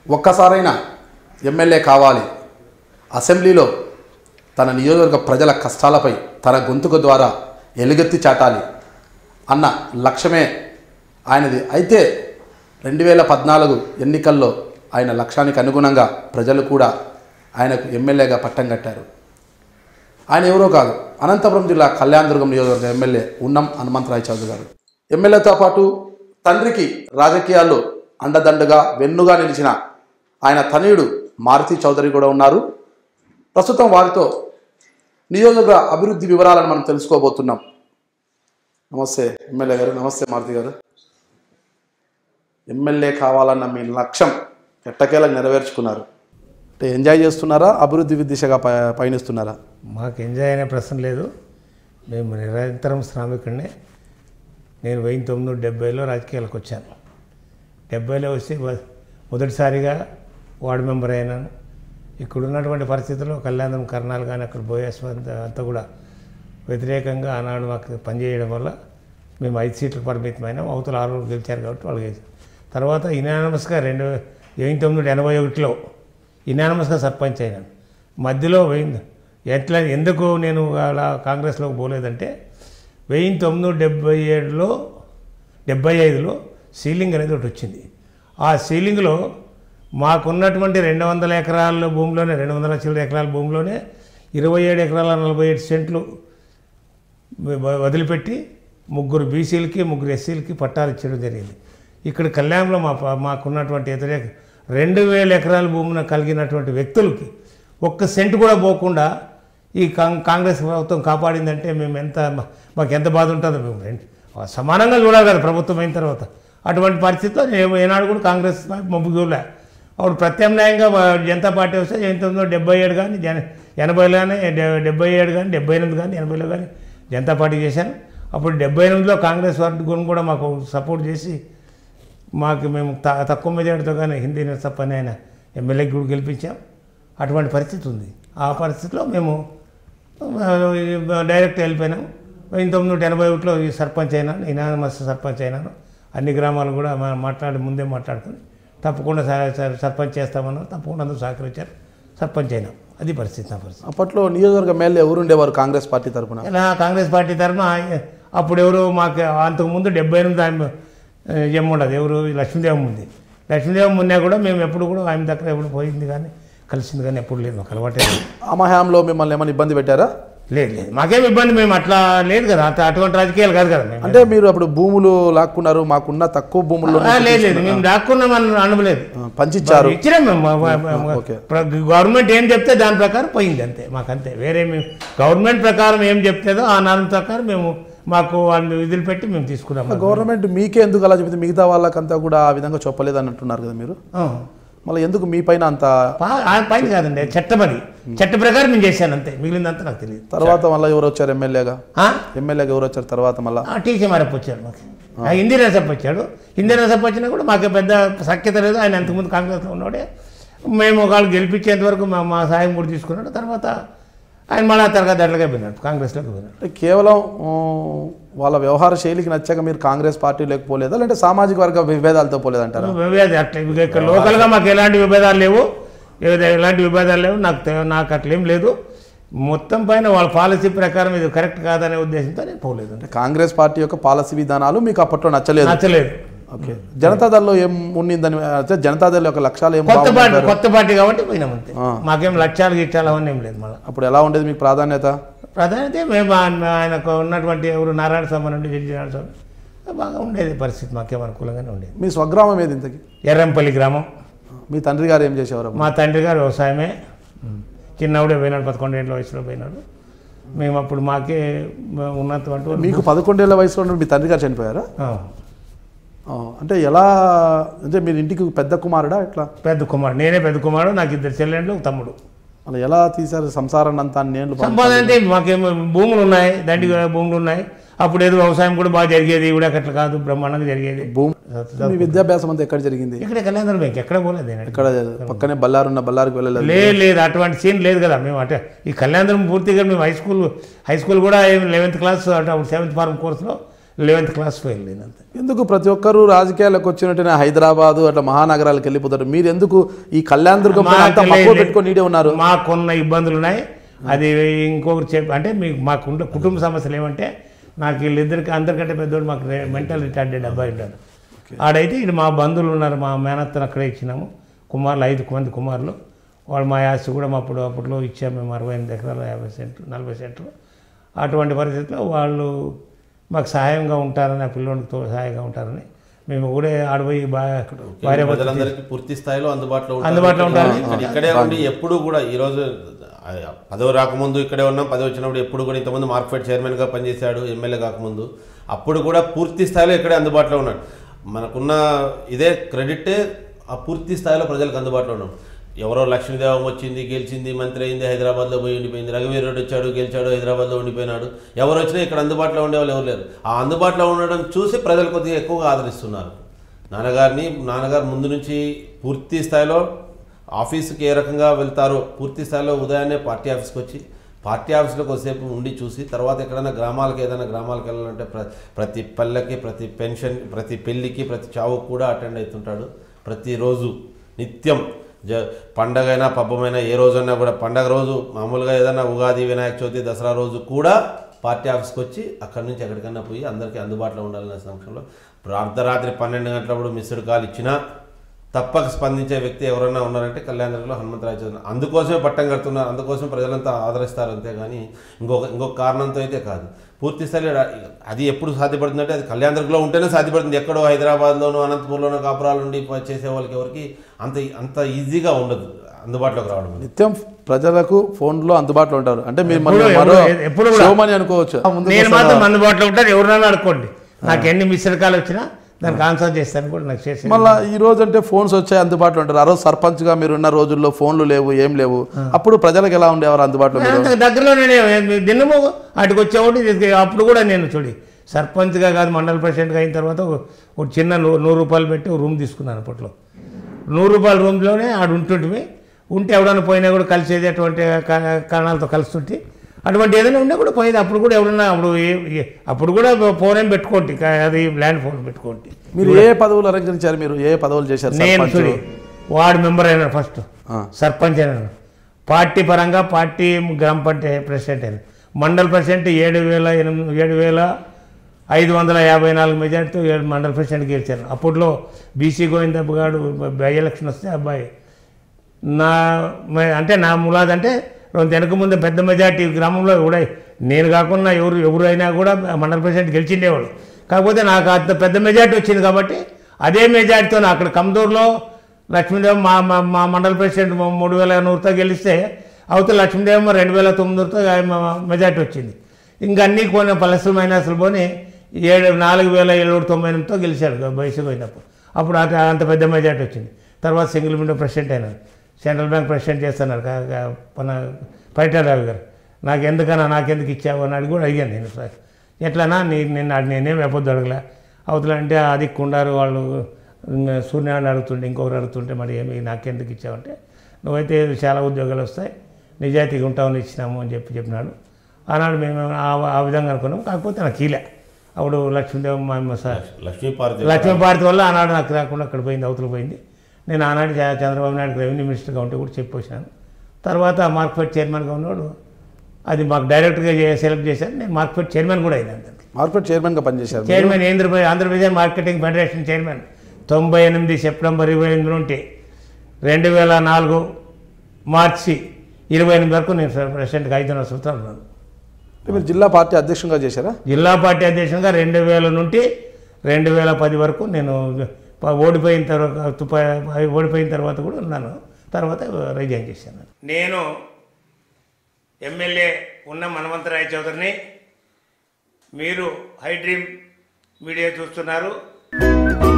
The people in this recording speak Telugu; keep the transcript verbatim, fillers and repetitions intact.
ఒక్కసారైనా ఎమ్మెల్యే కావాలి, అసెంబ్లీలో తన నియోజకవర్గ ప్రజల కష్టాలపై తన గొంతుకు ద్వారా ఎలుగెత్తి చాటాలి అన్న లక్ష్యమే ఆయనది. అయితే రెండు వేల పద్నాలుగు ఎన్నికల్లో ఆయన లక్ష్యానికి అనుగుణంగా ప్రజలు కూడా ఆయనకు ఎమ్మెల్యేగా పట్టం కట్టారు. ఆయన ఎవరో కాదు, అనంతపురం జిల్లా కళ్యాణదుర్గం నియోజకవర్గ ఎమ్మెల్యే ఉన్నం హనుమంతరాయ చౌదరి గారు. ఎమ్మెల్యేతో పాటు తండ్రికి రాజకీయాల్లో అండదండగా వెన్నుగా నిలిచిన ఆయన తనయుడు మారుతి చౌదరి కూడా ఉన్నారు. ప్రస్తుతం వారితో నియోజకవర్గ అభివృద్ధి వివరాలను మనం తెలుసుకోబోతున్నాం. నమస్తే ఎమ్మెల్యే గారు. నమస్తే మారుతి గారు. ఎమ్మెల్యే కావాలన్న మీ లక్ష్యం ఎట్టకేలా నెరవేర్చుకున్నారు. అంటే ఎంజాయ్ చేస్తున్నారా, అభివృద్ధి దిశగా ప పయనిస్తున్నారా? మాకు ఎంజాయ్ అనే ప్రశ్న లేదు. మేము నిరంతరం శ్రామికుడినే. నేను వెయ్యి తొమ్మిది వందల డెబ్బైలో రాజకీయాలకు వచ్చాను. డెబ్బైలో వచ్చి మొదటిసారిగా వార్డు మెంబర్ అయినాను. ఇక్కడ ఉన్నటువంటి పరిస్థితుల్లో కళ్యాణం కర్ణాలు కానీ అక్కడ బోయస్ అంతా కూడా వ్యతిరేకంగా ఆనాడు మాకు పనిచేయడం వల్ల మేము ఐదు సీట్లకు పరిమితమైన అవతల ఆరు గెలిచారు కాబట్టి వాళ్ళు గెలిచారు. తర్వాత ఇనానమస్గా రెండు వెయ్యి తొమ్మిది వందల ఎనభై ఒకటిలో ఇనానమస్గా సర్పంచ్ అయినాను. మధ్యలో వెయ్యి ఎట్లా ఎందుకు నేను అలా కాంగ్రెస్లోకి పోలేదంటే వెయ్యి తొమ్మిది వందల డెబ్బై ఏడులో డెబ్బై ఐదులో సీలింగ్ అనేది ఒకటి వచ్చింది. ఆ సీలింగ్లో మాకున్నటువంటి రెండు వందల ఎకరాల భూమిలోనే రెండు వందల చిల్లర ఎకరాల భూమిలోనే ఇరవై ఏడు ఎకరాల నలభై ఏడు సెంట్లు వదిలిపెట్టి ముగ్గురు బీసీలకి ముగ్గురు ఎస్సీలకి పట్టాలు ఇచ్చడం జరిగింది. ఇక్కడ కళ్యాణంలో మా మాకున్నటువంటి వ్యతిరేక రెండు వేల ఎకరాల భూమిని కలిగినటువంటి వ్యక్తులకి ఒక్క సెంటు కూడా పోకుండా ఈ కాంగ్రెస్ ప్రభుత్వం కాపాడిందంటే మేము ఎంత మాకు ఎంత బాధ ఉంటుందో మేము సమానంగా చూడాలి కదా ప్రభుత్వం అయిన తర్వాత. అటువంటి పరిస్థితిలో నేను ఏనాడు కూడా కాంగ్రెస్ మబ్బు చూడలే. అప్పుడు ప్రత్యామ్నాయంగా జనతా పార్టీ వస్తే ఎనిమిది వందల డెబ్బై ఏడు కానీ జన ఎనభైలో కానీ డెబ్బై ఏడు కానీ డెబ్బై ఎనిమిది కానీ ఎనభైలో కానీ జనతా పార్టీ చేశాను. అప్పుడు డెబ్బై ఎనిమిదిలో కాంగ్రెస్ వర్గం కూడా మాకు సపోర్ట్ చేసి మాకు మేము తక్కువ మెజార్టీతో కానీ హిందీ తప్పని ఆయన ఎమ్మెల్యేకి కూడా గెలిపించాం. అటువంటి పరిస్థితి ఉంది. ఆ పరిస్థితిలో మేము డైరెక్ట్ వెళ్ళిపోయినాం. వెయ్యి తొమ్మిది వందల ఎనభై ఒకటిలో ఈ సర్పంచ్ అయినాను, ఇనానమస్ సర్పంచ్ అయినాను. అన్ని గ్రామాలు కూడా మాట్లాడి ముందే మాట్లాడుకుని తప్పకుండా సర్పంచ్ చేస్తామన్నారు. తప్పకుండా అందరూ సహకరించారు, సర్పంచ్ అయినాం. అది పరిస్థితి నా పరిస్థితి. అప్పట్లో నియోజకవర్గ ఎమ్మెల్యే ఎవరు ఉండేవారు కాంగ్రెస్ పార్టీ తరఫున? ఇలా కాంగ్రెస్ పార్టీ తరఫున అప్పుడు ఎవరు మాకు అంతకుముందు డెబ్బై ఎనిమిది ఆమె ఏమి ఉండదు, ఎవరు లక్ష్మీదేవం ఉంది. లక్ష్మీదేవం ఉన్నా కూడా మేము ఎప్పుడు కూడా ఆమె దగ్గర ఎప్పుడు పోయింది కానీ కలిసింది కానీ ఎప్పుడు లేదు, మాకు అలవాటే. ఆ మహయాంలో మిమ్మల్ని ఏమైనా ఇబ్బంది పెట్టారా? లేదు లేదు, మాకేం ఇబ్బంది, మేము అట్లా లేదు కదా, అటువంటి రాజకీయాలు కాదు కదా. అంటే మీరు అప్పుడు భూములు లాక్కున్నారు, మాకున్న తక్కువ భూముల్లో లేదు లేదు, మేము లాక్కున్నామని అనలేదు, పంచిచ్చారు, ఇచ్చినాం మేము. గవర్నమెంట్ ఏం చెప్తే దాని ప్రకారం పోయింది అంతే, మాకంతే. వేరే మేము గవర్నమెంట్ ప్రకారం ఏం చెప్తుందో ఆ నాలుగు ప్రకారం మేము మాకు వాళ్ళని విధులు పెట్టి మేము తీసుకున్నాం. గవర్నమెంట్ మీకే ఎందుకు అలా చెప్తే మిగతా వాళ్ళకంతా కూడా ఆ విధంగా చెప్పలేదు అని అంటున్నారు కదా మీరు. మళ్ళీ ఎందుకు మీ పైన అంత పైన కాదండి, చట్టం అది, చట్ట ప్రకారం నేను చేశాను అంతే, మిగిలిందంతా నాకు తెలియదు. తర్వాత మళ్ళీ ఎవరు వచ్చారు ఎమ్మెల్యేగా? ఎమ్మెల్యేగా ఎవరు వచ్చారు తర్వాత? మళ్ళీ టీసీ మారప్ప వచ్చాడు, మాకు హిందీ రసప్ వచ్చాడు. హిందీ రసప్ వచ్చినా కూడా మాకు పెద్ద సఖ్యత లేదు. ఆయన అంతకుముందు కాంగ్రెస్లో ఉన్నాడే, మేము ఒకళ్ళు గెలిపించేంత వరకు మా మా సాయం కూడా తీసుకున్నాడు. తర్వాత ఆయన మళ్ళీ తరగతి అట్లగా పోయినాడు, కాంగ్రెస్లోకి పోయినాడు. కేవలం వాళ్ళ వ్యవహార శైలికి నచ్చాక మీరు కాంగ్రెస్ పార్టీ లేకపోలేదా, లేదంటే సామాజిక వర్గ విభేదాలతో పోలేదంటారా? విభేదాలు అట్లా ఇక్కడ లోకల్గా మాకు ఎలాంటి విభేదాలు లేవు, ఎలాంటి విభేదాలు లేవు, నాకు నాకు అట్లేం లేదు. మొత్తం పైన వాళ్ళ పాలసీ ప్రకారం ఇది కరెక్ట్ కాదనే ఉద్దేశంతో నేను పోలేదు. అంటే కాంగ్రెస్ పార్టీ యొక్క పాలసీ విధానాలు మీకు అప్పట్లో నచ్చలేదు? నచ్చలేదు. ఓకే, జనతాదళ్లో ఏం ఉన్నిందని, జనతాదళ యొక్క లక్ష్యాలు ఏం? కొత్త పార్టీ కొత్త పార్టీ కాబట్టి పోయినాం అంతే, మాకేం లక్ష్యాలు గిట్టాలు అవన్నీ ఏం లేదు. మళ్ళీ అప్పుడు ఎలా ఉండేది మీకు ప్రాధాన్యత? ప్రాధాన్యత మేము ఆయనకు ఉన్నటువంటి ఎవరు నారాయణ స్వామి నుండి జడ్జి నారాయణ స్వామి బాగా ఉండేది పరిస్థితి, మాకేం అనుకూలంగానే ఉండేది. మీ స్వగ్రామం ఏది ఇంతకి? ఎర్రంపల్లి గ్రామం. మీ తండ్రి గారు ఏం చేసేవారు? మా తండ్రి గారు వ్యవసాయమే, చిన్నప్పుడే పోయినాడు, పదకొండేళ్ళ వయసులో పోయినాడు. మేము అప్పుడు మాకే ఉన్నటువంటి. మీకు పదకొండేళ్ల వయసులో మీ తండ్రి గారు చనిపోయారా? అంటే ఎలా, అంటే మీరు ఇంటికి పెద్ద కుమారుడా ఎట్లా? పెద్ద కుమారుడు, నేనే పెద్ద కుమారుడు, నాకు ఇద్దరు చెల్లెండ్లు తమ్ముడు. అలా ఎలా తీశారు సంసారాన్ని అంతా? నేను సంపాదన అంటే మాకేమో భూములు ఉన్నాయి, దండిగా భూములు ఉన్నాయి. అప్పుడు ఏదో వ్యవసాయం కూడా బాగా జరిగేది, కూడా అట్లా కాదు, బ్రహ్మాండంగా జరిగేది. భూమి విద్యాభ్యాసం అంతా ఎక్కడ జరిగింది? ఇక్కడ కళ్యాణ్ బ్యాంక్ ఎక్కడ పోలేదు. ఇక్కడ పక్కనే బల్లారు ఉన్న బల్లారికి వెళ్ళలేదు? లేదు లేదు, అటువంటి సీన్ లేదు కదా. మేము అంటే ఈ కళ్యాణం పూర్తిగా మేము హై స్కూల్ హై స్కూల్ కూడా లెవెన్త్ క్లాస్ అంటే అప్పుడు సెవెంత్ ఫార్మ్ కోర్సులో లెవెన్త్ క్లాస్ ఫెయిల్ నేను అంతే. ఎందుకు ప్రతి ఒక్కరు రాజకీయాలకు వచ్చినట్టు హైదరాబాదు అట్లా మహానగరాలకు వెళ్ళిపోతారు, మీరు ఎందుకు ఈ కళ్యాణదుర్గం పెట్టుకొని నీడే ఉన్నారు? మాకున్న ఇబ్బందులు ఉన్నాయి, అది ఇంకొకరు చెప్పి అంటే మీకు మాకు కుటుంబ సమస్యలు ఏమంటే నాకు వీళ్ళిద్దరికి అందరికంటే పెద్దోడు మాకు మెంటల్ రిటార్డెడ్ అబ్బాయి ఉంటాడు. ఆడైతే ఇది మా బంధువులు ఉన్నారు, మా మేనత్తను అక్కడే ఇచ్చినాము, కుమారులు ఐదు మంది కుమారులు. వాళ్ళు మా ఆస్తి కూడా అప్పుడు అప్పట్లో ఇచ్చాము మేము అరవై ఎనిమిది ఎకరాలు యాభై సెంట్లు నలభై సెంట్లు. అటువంటి పరిస్థితుల్లో వాళ్ళు మాకు సహాయంగా ఉంటారని, ఆ పిల్లోడితో సహాయంగా ఉంటారని మేము కూడా ఆడపోయి బాగా భార్య ప్రజలందరికీ పూర్తి స్థాయిలో అందుబాటులో అందుబాటులో ఉంటారు. ఇక్కడే ఉండి ఎప్పుడు కూడా ఈరోజు పదవి రాకముందు ఇక్కడే ఉన్నాం, పదవి వచ్చినప్పుడు ఎప్పుడు కూడా ఇంతకుముందు మార్కెట్ చైర్మన్గా పనిచేశాడు ఎమ్మెల్యే కాకముందు, అప్పుడు కూడా పూర్తి స్థాయిలో ఇక్కడే అందుబాటులో ఉన్నాడు. మనకున్న ఇదే క్రెడిటే ఆ పూర్తి స్థాయిలో ప్రజలకు అందుబాటులో ఉన్నాం. ఎవరో లక్ష్మీదేవం వచ్చింది గెలిచింది మంత్రి అయింది హైదరాబాద్లో పోయి ఉండిపోయింది, రఘువీర్ రెడ్డి వచ్చాడు గెలిచాడు హైదరాబాద్లో ఉండిపోయినాడు, ఎవరు వచ్చినా ఇక్కడ అందుబాటులో ఉండేవాళ్ళు ఎవరు లేరు. ఆ అందుబాటులో ఉండడం చూసి ప్రజలు కొద్దిగా ఎక్కువగా ఆదరిస్తున్నారు నాన్నగారిని. నాన్నగారు ముందు నుంచి పూర్తి స్థాయిలో ఆఫీస్కి ఏ రకంగా వెళ్తారో పూర్తి స్థాయిలో ఉదయాన్నే పార్టీ ఆఫీస్కి వచ్చి పార్టీ ఆఫీస్లో కొద్దిసేపు ఉండి చూసి తర్వాత ఎక్కడైనా గ్రామాలకు ఏదైనా గ్రామాలకు వెళ్ళాలంటే ప్ర ప్రతి పల్లెకి ప్రతి పెన్షన్ ప్రతి పెళ్ళికి ప్రతి చావుకు కూడా అటెండ్ అవుతుంటాడు. ప్రతిరోజు నిత్యం జ పండగైనా పబ్బమైనా ఏ రోజైనా కూడా పండగ రోజు మామూలుగా ఏదైనా ఉగాది వినాయక చవితి దసరా రోజు కూడా పార్టీ ఆఫీస్కి వచ్చి అక్కడి నుంచి ఎక్కడికైనా పోయి అందరికీ అందుబాటులో ఉండాలనే సంవత్సరంలో అర్ధరాత్రి పన్నెండు గంటలప్పుడు మిస్డ్ కాల్ ఇచ్చినా తప్పక స్పందించే వ్యక్తి ఎవరైనా ఉన్నారంటే కళ్యాణదుర్గంలో హనుమంతరాయ చౌదరి. అందుకోసమే పట్టం కడుతున్నారు, అందుకోసం ప్రజలంతా ఆదరిస్తారు అంతేగాని ఇంకొక ఇంకొక కారణంతో అయితే కాదు. పూర్తి స్థాయిలో అది ఎప్పుడు సాధ్యపడుతుందంటే అది కళ్యాణదుర్గంలో ఉంటేనే సాధ్యపడుతుంది. ఎక్కడో హైదరాబాద్లోనూ అనంతపూర్లోనూ కాపురాలు ఉండి చేసే వాళ్ళకి ఎవరికి అంత అంత ఈజీగా ఉండదు అందుబాటులోకి రావడం. నిత్యం ప్రజలకు ఫోన్లో అందుబాటులో ఉంటారు అంటే మీరు ఎప్పుడు అనుకోవచ్చు. నేను మాత్రం అందుబాటులో ఉంటాను, ఎవరైనా అనుకోండి, నాకు ఎన్ని మిస్డ్ కాల్ వచ్చినా దానికి ఆన్సర్ చేస్తాను కూడా నాకు చేసి. మళ్ళీ ఈ రోజు అంటే ఫోన్స్ వచ్చాయి అందుబాటులో ఉంటారు. ఆ రోజు సర్పంచ్గా మీరు ఉన్న రోజుల్లో ఫోన్లు లేవు ఏం లేవు, అప్పుడు ప్రజలకు ఎలా ఉండేవారు అందుబాటులో? దగ్గరలోనే దినము వాటికి వచ్చేవాడు. అప్పుడు కూడా నేను చూడి సర్పంచ్గా కాదు మండల ప్రెసిడెంట్గా అయిన తర్వాత ఒక చిన్న నూరు రూపాయలు పెట్టి రూమ్ తీసుకున్నాను. అప్పట్లో నూరు రూపాయల రూమ్లోనే ఆడు ఉంటుంటివి. ఉంటే ఎవడన్నా పోయినా కూడా కలిసేది అటువంటి కారణాలతో కలుస్తుంటే అటువంటి ఏదైనా ఉన్నా కూడా పోయేది. అప్పుడు కూడా ఎవరన్నా అప్పుడు అప్పుడు కూడా ఫోన్ ఏం పెట్టుకోండి, అది ల్యాండ్ ఫోన్ పెట్టుకోండి. మీరు ఏ పదవులు అలంకరించారు? మీరు ఏ పదవులు చేశారు? నేను చూడి వార్డు మెంబర్ అయినా, ఫస్ట్ సర్పంచ్ అయినా, పార్టీ పరంగా పార్టీ గ్రామ పంచాయతీ ప్రెసిడెంట్ అయినా, మండల ప్రెసిడెంట్ ఏడు వేల ఎనిమిది ఏడు వేల ఐదు వందల యాభై నాలుగు మెజార్టీతో ఏడు మండల ప్రెసిడెంట్ గెలిచారు. అప్పట్లో బీసీ గోవిందప్ప గారు బై ఎలక్షన్ వస్తే అబ్బాయి నా అంటే నా ములాద్ అంటే రెండు వెనక ముందు పెద్ద మెజార్టీ గ్రామంలో కూడా నేను కాకుండా ఎవరు ఎవరైనా కూడా మండల ప్రెసిడెంట్ గెలిచిండేవాళ్ళు. కాకపోతే నాకు అంత పెద్ద మెజార్టీ వచ్చింది కాబట్టి అదే మెజార్టీతో అక్కడ కమ్దూరులో లక్ష్మీదేవం మా మా మండల ప్రెసిడెంట్ మూడు వేల నూరుతో గెలిస్తే అవతల లక్ష్మీదేవం రెండు వేల తొమ్మిదితో మెజార్టీ వచ్చింది. ఇంకా అన్నీ కొన్ని ప్లస్లు మైనస్లు పోని ఏడు నాలుగు వేల ఏడు తొంభై ఎనిమిదితో గెలిచాడు వయసు పోయినప్పుడు. అప్పుడు అంత పెద్ద మెజార్టీ వచ్చింది. తర్వాత సింగిల్ విండో ప్రెసిడెంట్ అయినాడు, సెంట్రల్ బ్యాంక్ ప్రెసిడెంట్ చేస్తున్నారు మన పరిటారావు గారు. నాకు ఎందుకన్నా నాకెందుకు ఇచ్చావు అని అడిగి కూడా అడిగాను నేను. సార్ ఎట్లనా నీ నిన్న నేనేం ఎప్పొద్దు అడగలే, అవతల అంటే అది కుండారు వాళ్ళు సూర్యనారాయణ అడుగుతుంటే ఇంకొకరు అడుగుతుంటే మరి ఏమి నాకెందుకు ఇచ్చావంటే నువ్వైతే చాలా ఉద్యోగాలు వస్తాయి నిజాయితీగా ఉంటామని ఇచ్చినాము అని చెప్పి చెప్పినాడు. ఆనాడు మేము ఆ విధంగా అనుకున్నాం. కాకపోతే నాకు కీలే అప్పుడు లక్ష్మీదేవం మా సార్ లక్ష్మీపార్తి లక్ష్మీపార్తి వల్ల ఆనాడు నాకు రాకుండా అక్కడ పోయింది, అవతల పోయింది. నేను ఆనాడు చంద్రబాబు నాయుడు రెవెన్యూ మినిస్టర్గా ఉంటే కూడా చెప్పి వచ్చినాను. తర్వాత మార్కెట్ చైర్మన్గా ఉన్నాడు, అది మాకు డైరెక్ట్గా సెలెక్ట్ చేశారు. నేను మార్కెట్ చైర్మన్ కూడా అయినాను. మార్కెట్ చైర్మన్గా పనిచేశారు. Chairman Andhra Pradesh Andhra Pradesh marketing federation chairman తొంభై ఎనిమిది సెప్టెంబర్ ఇరవై ఎనిమిది నుండి రెండు వేల నాలుగు మార్చి ఇరవై ఎనిమిది వరకు నేను ప్రెసిడెంట్గా ఐదున్నర సంవత్సరాలు ఉన్నాను. మీరు జిల్లా పార్టీ అధ్యక్షునిగా చేశారా? జిల్లా పార్టీ అధ్యక్షునిగా రెండు వేల నుండి రెండు వేల పది వరకు నేను ఓడిపోయిన తర్వాత ఓడిపోయిన తర్వాత కూడా ఉన్నాను. తర్వాత రిజైన్ చేశాను. నేను ఎమ్మెల్యే ఉన్న హనుమంతరాయ చౌదరిని. మీరు iDream మీడియా చూస్తున్నారు.